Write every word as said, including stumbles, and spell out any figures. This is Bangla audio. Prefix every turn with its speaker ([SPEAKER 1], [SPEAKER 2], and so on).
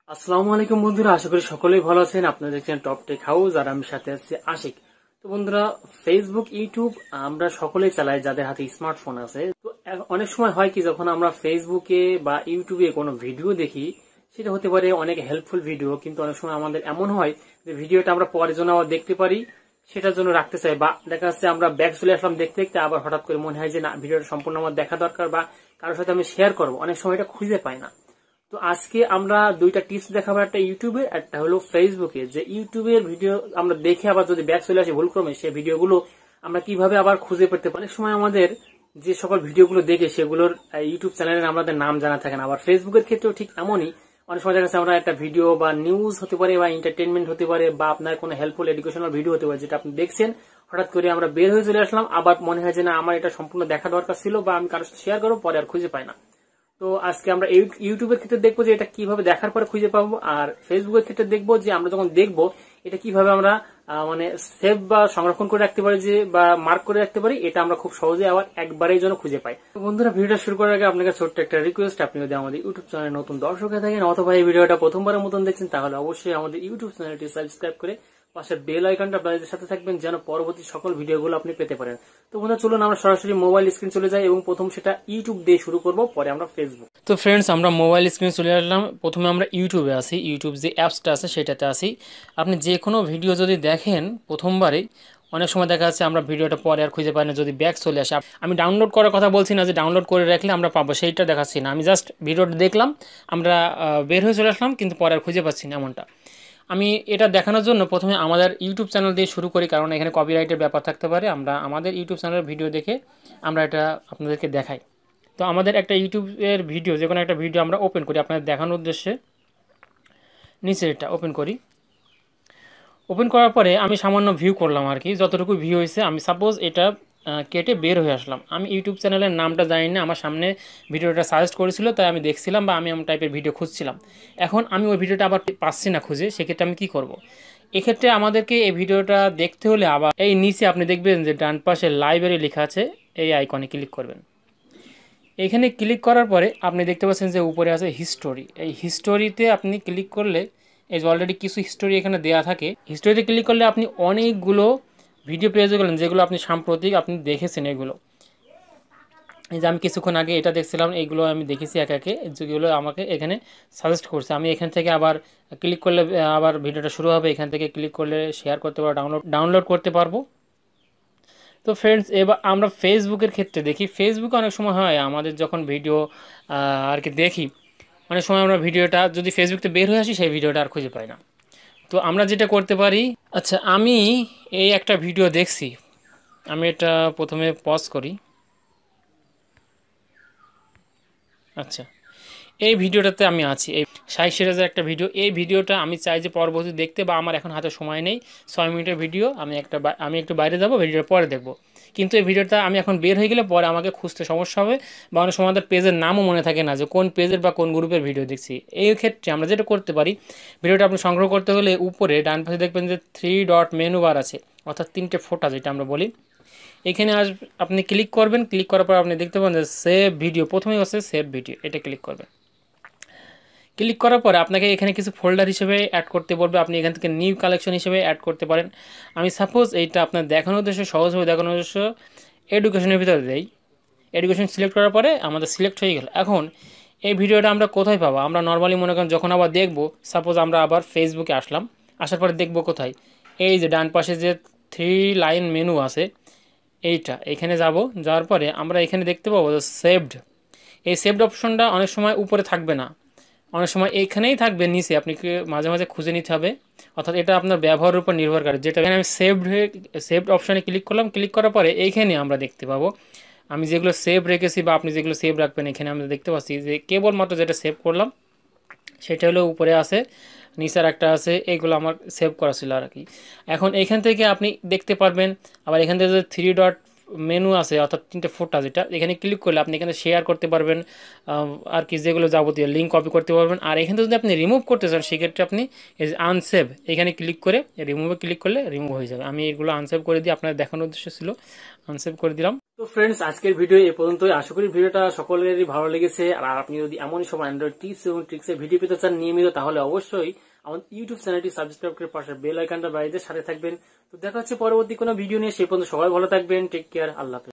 [SPEAKER 1] আসসালামু আলাইকুম বন্ধুরা, আশা করি সকলেই ভালো আছেন। আপনারা দেখছেন টপ টেক হাউস আর আমি সাথে আছি আশিক। তো বন্ধুরা, ফেসবুক, ইউটিউব আমরা সকলেই চালাই যাদের হাতে স্মার্টফোন আছে। তো অনেক সময় হয় কি, যখন আমরা ফেসবুকে বা ইউটিউবে কোনো ভিডিও দেখি, সেটা হতে পারে অনেক হেল্পফুল ভিডিও, কিন্তু অনেক সময় আমাদের এমন হয় যে ভিডিওটা আমরা পরের জন্য আবার দেখতে পারি, সেটার জন্য রাখতে চাই, বা দেখা যাচ্ছে আমরা ব্যাক চলে আসলাম দেখতে দেখতে, আবার হঠাৎ করে মনে হয় যে না, ভিডিওটা সম্পূর্ণ আমার দেখা দরকার বা কারোর সাথে আমি শেয়ার করবো, অনেক সময় এটা খুঁজে পাই না। তো আজকে আমরা দুইটা টিপস দেখাবো, একটা ইউটিউবে, একটা হলো ফেসবুকে। যে ইউটিউবের ভিডিও আমরা দেখে আবার যদি ব্যাক চলে আসি ভুলক্রমে, সেই ভিডিওগুলো আমরা কিভাবে আবার খুঁজে পেতে পারি। অনেক সময় আমাদের যে সকল ভিডিওগুলো দেখে সেগুলোর ইউটিউব চ্যানেলের আমাদের নাম জানা থাকে না। আবার ফেসবুকের ক্ষেত্রেও ঠিক এমনই, অনেক সময় দেখা যাচ্ছে আমরা একটা ভিডিও বা নিউজ হতে পারে বা এন্টারটেনমেন্ট হতে পারে বা আপনার কোনো হেল্পফুল এডুকেশনাল ভিডিও হতে পারে, যেটা আপনি দেখছেন, হঠাৎ করে আমরা বের হয়ে চলে আসলাম, আবার মনে হয় যে না, আমার এটা সম্পূর্ণ দেখা দরকার ছিল বা আমি কারোর সাথে শেয়ার করবো, পরে আর খুঁজে পাই না। তো আজকে আমরা ইউটিউবের ক্ষেত্রে দেখবো যে এটা কিভাবে দেখার পরে খুঁজে পাবো, আর ফেসবুকের ক্ষেত্রে দেখবো যে আমরা যখন দেখবো এটা কিভাবে আমরা মানে সেভ বা সংরক্ষণ করে রাখতে পারি, যে বা মার্ক করে রাখতে পারি, এটা আমরা খুব সহজে আবার একবারের জন্য খুঁজে পাই। তো বন্ধুরা, ভিডিওটা শুরু করার আগে আপনাকে ছোট্ট একটা রিকোয়েস্ট, আপনি যদি আমাদের ইউটিউব চ্যানেলে নতুন দর্শক হয়ে থাকেন অথবা এই ভিডিওটা প্রথমবারের মতন দেখছেন, তাহলে অবশ্যই আমাদের ইউটিউব চ্যানেলটি সাবস্ক্রাইব করে পাশের বেল আইকনটা আপনাদের সাথে থাকবেন, যেন পরবর্তী সকল ভিডিওগুলো আপনি পেতে পারেন। তো বন্ধুরা, চলুন আমরা সরাসরি মোবাইল স্ক্রিন চলে যাই এবং প্রথম সেটা ইউটিউব দিয়ে শুরু করব, পরে আমরা ফেসবুক। তো ফ্রেন্ডস, আমরা মোবাইল স্ক্রিনে চলে আসলাম। প্রথমে আমরা ইউটিউবে আসি, ইউটিউব যে অ্যাপসটা আছে সেটাতে আসি। আপনি যে কোনো ভিডিও যদি দেখেন প্রথমবারে, অনেক সময় দেখা যাচ্ছে আমরা ভিডিওটা পরে আর খুঁজে পাই না, যদি ব্যাক চলে আসে। আমি ডাউনলোড করার কথা বলছি না যে ডাউনলোড করে রাখলে আমরা পাবো, সেইটা দেখাচ্ছি না। আমি জাস্ট ভিডিওটা দেখলাম, আমরা বের হয়ে চলে আসলাম, কিন্তু পরে আর খুঁজে পাচ্ছি না, এমনটা। আমি এটা দেখানোর জন্য প্রথমে আমাদের ইউটিউব চ্যানেল দিয়ে শুরু করি, কারণ এখানে কপিরাইটের ব্যাপার থাকতে পারে। আমরা আমাদের ইউটিউব চ্যানেলের ভিডিও দেখে আমরা এটা আপনাদেরকে দেখাই। তো আমাদের একটা ইউটিউবের ভিডিও, যে কোনো একটা ভিডিও আমরা ওপেন করি আপনাদের দেখানোর উদ্দেশ্যে। নিচে এটা ওপেন করি। ওপেন করার পরে আমি সামান্য ভিউ করলাম আর কি, যতটুকু ভিউ হয়েছে। আমি সাপোজ এটা কেটে বের হয়ে আসলাম। আমি ইউটিউব চ্যানেলের নামটা জানি না, আমার সামনে ভিডিওটা সাজেস্ট করেছিল, তাই আমি দেখছিলাম বা আমি এমন টাইপের ভিডিও খুঁজছিলাম। এখন আমি ওই ভিডিওটা আবার পাচ্ছি না খুঁজে, সেক্ষেত্রে আমি কী করব? এক্ষেত্রে আমাদেরকে এই ভিডিওটা দেখতে হলে আবার এই নিচে আপনি দেখবেন যে ডান পাশে লাইব্রেরি লেখা আছে, এই আইকনে ক্লিক করবেন। এখানে ক্লিক করার পরে আপনি দেখতে পাচ্ছেন যে উপরে আছে হিস্টোরি। এই হিস্টোরিতে আপনি ক্লিক করলে, এই যে অলরেডি কিছু হিস্টোরি এখানে দেওয়া থাকে, হিস্টোরিতে ক্লিক করলে আপনি অনেকগুলো ভিডিও পেয়ে যাবেন, যেগুলো আপনি সাম্প্রতিক আপনি দেখেছেন। এগুলো এই যে আমি কিছুক্ষণ আগে এটা দেখছিলাম, এইগুলো আমি দেখেছি একে একে, যেগুলো আমাকে এখানে সাজেস্ট করছে। আমি এখান থেকে আবার ক্লিক করলে আবার ভিডিওটা শুরু হবে, এখান থেকে ক্লিক করলে শেয়ার করতে পারবো, ডাউনলোড ডাউনলোড করতে পারবো। তো ফ্রেন্ডস, এবার আমরা ফেসবুকের ক্ষেত্রে দেখি। ফেসবুকে অনেক সময় হয় আমাদের যখন ভিডিও আর কি দেখি, অনেক সময় আমরা ভিডিওটা যদি ফেসবুকতে বের হয়ে আসি, সেই ভিডিওটা আর খুঁজে পাই না। তো আমরা যেটা করতে পারি, আচ্ছা আমি এই একটা ভিডিও দেখছি, আমি এটা প্রথমে পজ করি। আচ্ছা, এই ভিডিওটাতে আমি আছি, এই ষাট সিরিজের একটা ভিডিও। এই ভিডিওটা আমি চাই যে পরবর্তী দেখতে, বা আমার এখন হাতে সময় নেই, ছয় মিনিটের ভিডিও, আমি একটা আমি একটু বাইরে যাব, ভিডিওটা পরে দেখব। কিন্তু এই ভিডিওটা আমি এখন বের হয়ে গেলে পরে আমাকে খুঁজতে সমস্যা হবে, বা অনেক সময় আমাদের পেজের নামও মনে থাকে না যে কোন পেজের বা কোন গ্রুপের ভিডিও দেখছি। এই ক্ষেত্রে আমরা যেটা করতে পারি, ভিডিওটা আপনি সংগ্রহ করতে হলে উপরে ডান পাশে দেখবেন যে থ্রি ডট মেনু বার আছে, অর্থাৎ তিনটে ফোঁটা যেটা আমরা বলি। এখানে আস আপনি ক্লিক করবেন। ক্লিক করার পর আপনি দেখতে পাবেন যে সেভ ভিডিও, প্রথমেই আছে সেভ ভিডিও, এটা ক্লিক করবেন। ক্লিক করার পরে আপনাকে এখানে কিছু ফোল্ডার হিসেবে অ্যাড করতে বলবে, আপনি এখান থেকে নিউ কালেকশন হিসেবে অ্যাড করতে পারেন। আমি সাপোজ এইটা আপনার দেখানোর উদ্দেশ্যে, সহজভাবে দেখানোর উদ্দেশ্য এডুকেশনের ভিতরে দেই। এডুকেশন সিলেক্ট করার পরে আমাদের সিলেক্ট হয়ে গেল। এখন এই ভিডিওটা আমরা কোথায় পাবো? আমরা নর্মালি মনে করেন যখন আবার দেখবো, সাপোজ আমরা আবার ফেসবুকে আসলাম, আসার পরে দেখবো কোথায়, এই যে ডান পাশে যে থ্রি লাইন মেনু আছে, এইটা এখানে যাব। যাওয়ার পরে আমরা এখানে দেখতে পাবো যে সেভড। এই সেভড অপশনটা অনেক সময় উপরে থাকবে না, অনেক সময় এইখানেই থাকবে নিচে, আপনাকে মাঝে মাঝে খুঁজে নিতে হবে। অর্থাৎ এটা আপনার ব্যবহারের উপর নির্ভর করে। যেটা এখানে আমি সেভড হয়ে সেভড অপশানে ক্লিক করলাম। ক্লিক করার পরে এইখানে আমরা দেখতে পাবো আমি যেগুলো সেভ রেখেছি, বা আপনি যেগুলো সেভ রাখবেন, এখানে আমরা দেখতে পাচ্ছি যে কেবলমাত্র যেটা সেভ করলাম সেটা হলো উপরে আছে, নিচের একটা আছে, এইগুলো আমার সেভ করা ছিল আর কি। এখন এইখান থেকে আপনি দেখতে পারবেন, আবার এখান থেকে যে থ্রি ডট মেনু আছে, অর্থাৎ তিনটে ফোটা, যেটা এখানে ক্লিক করলে আপনি এখানে শেয়ার করতে পারবেন, আর কি যেগুলো যাবতীয় লিঙ্ক কপি করতে পারবেন। আর এখান থেকে যদি আপনি রিমুভ করতে চান, সেক্ষেত্রে আপনি এই যে আনসেভ, এখানে ক্লিক করে রিমুভে ক্লিক করলে রিমুভ হয়ে যাবে। আমি এগুলো আনসেভ করে দিই, আপনার দেখানোর উদ্দেশ্য ছিল, আনসেভ করে দিলাম। তো ফ্রেন্ডস, আজকের ভিডিও এ পর্যন্তই। আশা করি ভিডিওটা সকলেরই ভালো লেগেছে। আর আপনি যদি এমনই সব অ্যান্ড্রয়েড টিপস এবং ট্রিক্সের ভিডিও পেতে চান নিয়মিত, তাহলে অবশ্যই আমাদের ইউটিউব চ্যানেলটি সাবস্ক্রাইব করে পাশে বেল আইকনটা বাজিয়ে সাথে থাকবেন। তো দেখা হচ্ছে পরবর্তী কোনো ভিডিও নিয়ে। সেই পর্যন্ত সবাই ভালো থাকবেন। Take care. আল্লাহ হাফেজ।